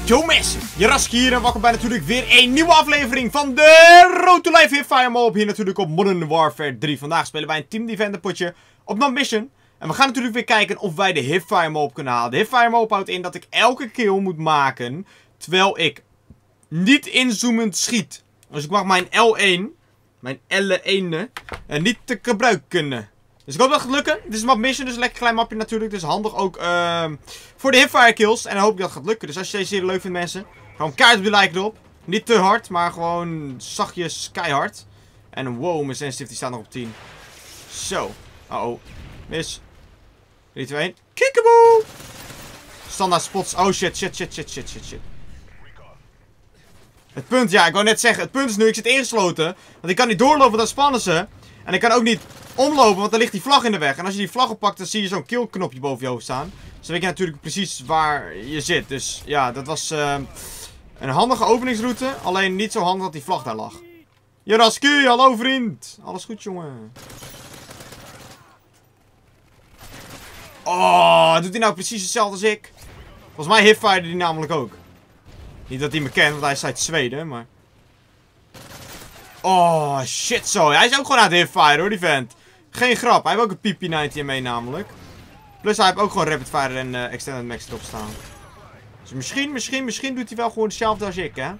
Yo mensen, Jaraski hier en welkom bij natuurlijk weer een nieuwe aflevering van de Road to Life Hipfire Mob. Hier natuurlijk op Modern Warfare 3. Vandaag spelen wij een Team Defender potje op Non Mission. En we gaan natuurlijk weer kijken of wij de Hipfire Mob kunnen halen. De Hipfire Mob houdt in dat ik elke kill moet maken terwijl ik niet inzoomend schiet. Dus ik mag mijn L1, mijn L1, niet te gebruiken. Dus ik hoop dat het gaat lukken. Dit is een map mission, dus een lekker klein mapje natuurlijk. Dus handig ook voor de hipfire kills. En dan hoop ik dat het gaat lukken. Dus als je deze serie leuk vindt mensen, gewoon keihard op die like erop. Niet te hard, maar gewoon zachtjes keihard. En wow, mijn sensitivity staat nog op 10. Zo. Uh-oh. Mis. 3, 2, 1. Kiekeboe! Standaard spots. Oh shit. Het punt, ja, ik wou net zeggen. Het punt is nu, ik zit ingesloten. Want ik kan niet doorlopen, dan spannen ze. En ik kan ook niet omlopen, want dan ligt die vlag in de weg. En als je die vlag oppakt, dan zie je zo'n kill knopje boven je hoofd staan. Dus dan weet je natuurlijk precies waar je zit. Dus ja, dat was een handige openingsroute. Alleen niet zo handig dat die vlag daar lag. Jaraski, hallo vriend. Alles goed, jongen. Oh, doet hij nou precies hetzelfde als ik? Volgens mij hipfire die namelijk ook. Niet dat hij me kent, want hij is uit Zweden, maar... Oh, shit zo. Hij is ook gewoon aan het hipfire hoor, die vent. Geen grap. Hij heeft ook een PP90 mee namelijk. Plus hij heeft ook gewoon rapid fire en extended max erop staan. Dus misschien doet hij wel gewoon hetzelfde als ik, hè.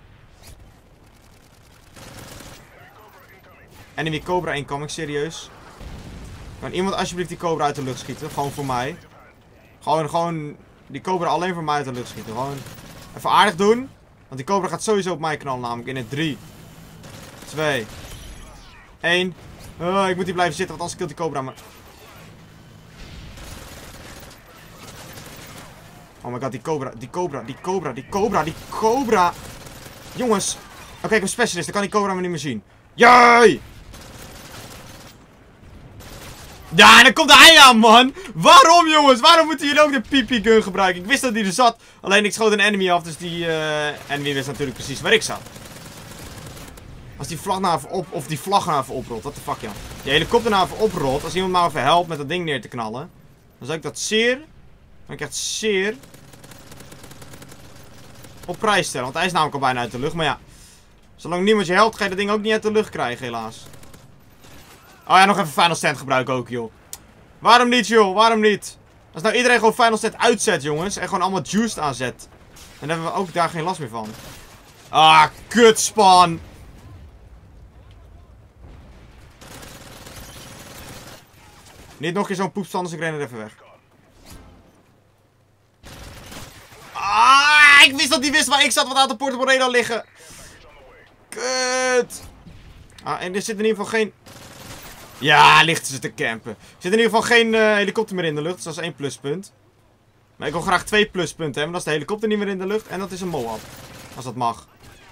Enemy Cobra incoming, serieus. Kan iemand alsjeblieft die Cobra uit de lucht schieten? Gewoon voor mij. Gewoon die Cobra alleen voor mij uit de lucht schieten. Gewoon even aardig doen. Want die Cobra gaat sowieso op mij knallen namelijk in het 3, 2, 1. Ik moet hier blijven zitten, want anders killt die Cobra me. Oh my god, die Cobra. Jongens. Oké, ik ben specialist, dan kan die Cobra me niet meer zien. Jee! Ja, dan komt hij aan, man. Waarom, jongens? Waarom moeten jullie ook de PP gun gebruiken? Ik wist dat hij er zat. Alleen ik schoot een enemy af, dus die enemy wist natuurlijk precies waar ik zat. Als die vlag nou even op, of die vlag nou even oprolt, what the fuck, ja. Die helikopter nou even oprolt, als iemand nou even helpt met dat ding neer te knallen, dan zou ik dat zeer, op prijs stellen. Want hij is namelijk al bijna uit de lucht, maar ja. Zolang niemand je helpt, ga je dat ding ook niet uit de lucht krijgen, helaas. Oh ja, nog even Final Stand gebruiken ook, joh. Waarom niet, joh? Waarom niet? Als nou iedereen gewoon Final Stand uitzet, jongens, en gewoon allemaal juiced aanzet, dan hebben we ook daar geen last meer van. Ah, kutspan. Niet nog een keer zo'n poepstand, dus ik ren er even weg. Ah, ik wist dat hij wist waar ik zat, want hij had de Porto Moreno liggen. Kut. Ah, en er zit in ieder geval geen... Ja, ligt ze te campen. Er zit in ieder geval geen helikopter meer in de lucht, dus dat is 1 pluspunt. Maar ik wil graag 2 pluspunten hebben, dat is de helikopter niet meer in de lucht en dat is een Moab. Als dat mag.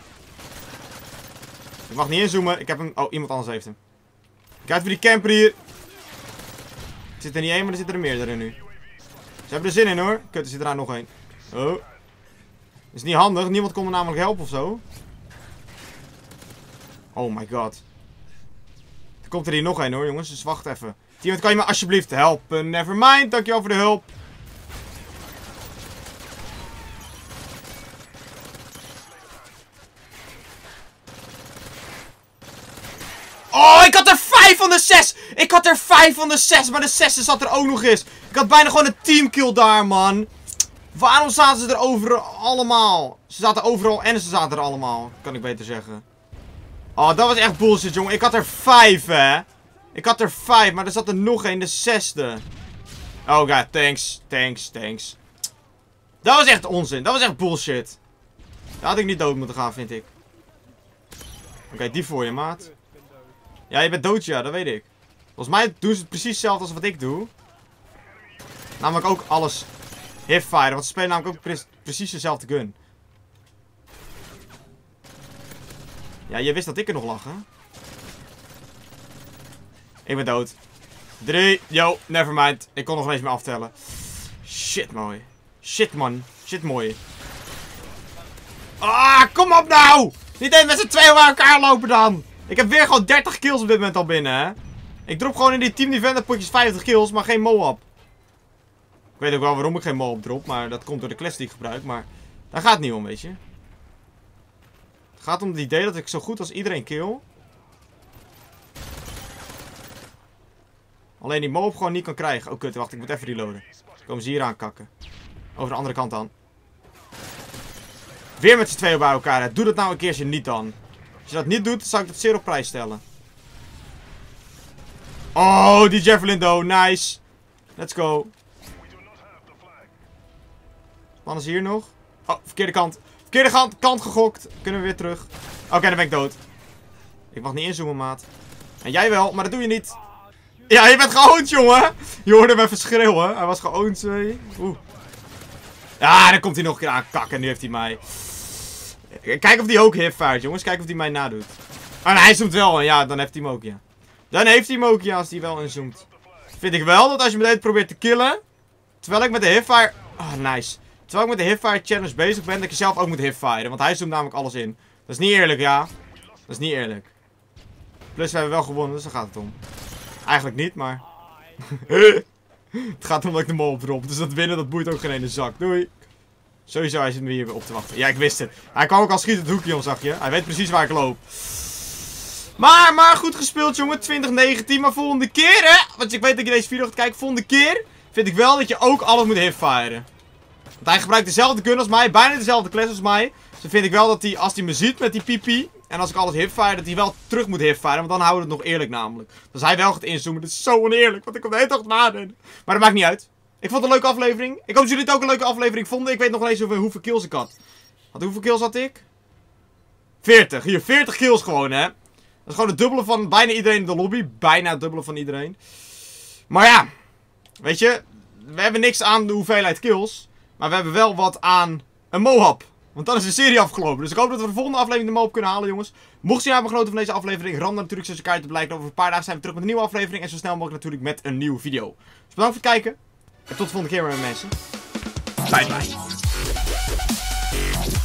Ik mag niet inzoomen, ik heb hem... Oh, iemand anders heeft hem. Kijk voor die camper hier. Er zit er niet één, maar er zitten er meerdere nu. Ze hebben er zin in hoor. Kut, er zit er daar nog één. Oh. Is niet handig. Niemand kon me namelijk helpen of zo. Oh my god. Er komt er hier nog één hoor jongens. Dus wacht even. Iemand kan je me alsjeblieft helpen. Nevermind. Dankjewel voor de hulp. Oh, ik had er 5 van de 6! Ik had er 5 van de 6, maar de 6e zat er ook nog eens. Ik had bijna gewoon een teamkill daar, man. Waarom zaten ze er overal allemaal? Ze zaten overal en ze zaten er allemaal, kan ik beter zeggen. Oh, dat was echt bullshit, jongen. Ik had er 5, hè. Ik had er 5, maar er zat er nog één, de 6e. Oh god, thanks. Dat was echt onzin. Dat was echt bullshit. Daar had ik niet dood moeten gaan, vind ik. Oké, die voor je, maat. Ja, je bent dood, ja, dat weet ik. Volgens mij doen ze het precies hetzelfde als wat ik doe. Namelijk ook alles hipfire, want ze spelen namelijk ook precies dezelfde gun. Ja, je wist dat ik er nog lag, hè? Ik ben dood. 3, yo, nevermind. Ik kon nog eens meer aftellen. Shit, mooi. Shit, man. Shit, mooi. Ah, kom op nou! Niet eens met z'n tweeën bij elkaar lopen dan! Ik heb weer gewoon 30 kills op dit moment al binnen, hè. Ik drop gewoon in die Team Defender potjes 50 kills, maar geen Moab. Ik weet ook wel waarom ik geen Moab drop, maar dat komt door de class die ik gebruik, maar... Daar gaat het niet om, weet je. Het gaat om het idee dat ik zo goed als iedereen kill. Alleen die mob gewoon niet kan krijgen. Oh kut, wacht, ik moet even reloaden. Dan komen ze hier aan kakken. Over de andere kant dan. Weer met z'n tweeën bij elkaar. Hè. Doe dat nou een keertje niet dan. Als je dat niet doet, zou ik dat zeer op prijs stellen. Oh, die Javelin do. Nice. Let's go. Man is hier nog. Oh, verkeerde kant. Verkeerde kant gegokt. Kunnen we weer terug. Oké, dan ben ik dood. Ik mag niet inzoomen, maat. En jij wel, maar dat doe je niet. Ja, je bent geoond, jongen. Je hoorde hem even schreeuwen. Hij was geoond, twee. Oeh. Ja, dan komt hij nog een keer aan kakken. Nu heeft hij mij. Kijk of hij ook hipvaart, jongens. Kijk of hij mij nadoet. En hij zoomt wel. En ja, dan heeft hij hem ook, ja. Dan heeft hij hem ook, ja, als hij wel inzoomt. Vind ik wel dat als je me dit probeert te killen. Terwijl ik met de hipfire... Oh, nice. Terwijl ik met de hipfire challenge bezig ben, dat je zelf ook moet hipfiren. Want hij zoomt namelijk alles in. Dat is niet eerlijk, ja. Dat is niet eerlijk. Plus, we hebben wel gewonnen, dus daar gaat het om. Eigenlijk niet, maar... Het gaat erom dat ik de mol drop. Dus dat winnen, dat boeit ook geen ene zak. Doei. Sowieso, hij zit me hier weer op te wachten. Ja, ik wist het. Hij kwam ook al schieten het hoekje om, zag je. Hij weet precies waar ik loop. Maar goed gespeeld, jongen. 2019. Maar volgende keer, hè. Want ik weet dat je deze video gaat kijken. Volgende keer vind ik wel dat je ook alles moet hipfiren. Want hij gebruikt dezelfde gun als mij. Bijna dezelfde class als mij. Dus dan vind ik wel dat hij, als hij me ziet met die pipi. En als ik alles hipfire, dat hij wel terug moet hipfiren. Want dan houden we het nog eerlijk namelijk. Dus hij wel gaat inzoomen. Dat is zo oneerlijk. Want ik kom de hele dag nadenken. Maar dat maakt niet uit. Ik vond het een leuke aflevering. Ik hoop dat jullie het ook een leuke aflevering vonden. Ik weet nog eens hoeveel kills ik had. Hoeveel kills had ik? 40. Hier, 40 kills gewoon, hè. Dat is gewoon het dubbele van bijna iedereen in de lobby. Bijna het dubbele van iedereen. Maar ja. Weet je. We hebben niks aan de hoeveelheid kills. Maar we hebben wel wat aan een Mohab. Want dan is de serie afgelopen. Dus ik hoop dat we de volgende aflevering de Mohab kunnen halen, jongens. Mocht je nou hebben genoten van deze aflevering, ram dan natuurlijk zoals elkaar te blijken. Over een paar dagen zijn we terug met een nieuwe aflevering. En zo snel mogelijk natuurlijk met een nieuwe video. Dus bedankt voor het kijken. En tot de volgende keer, mensen. Bye bye.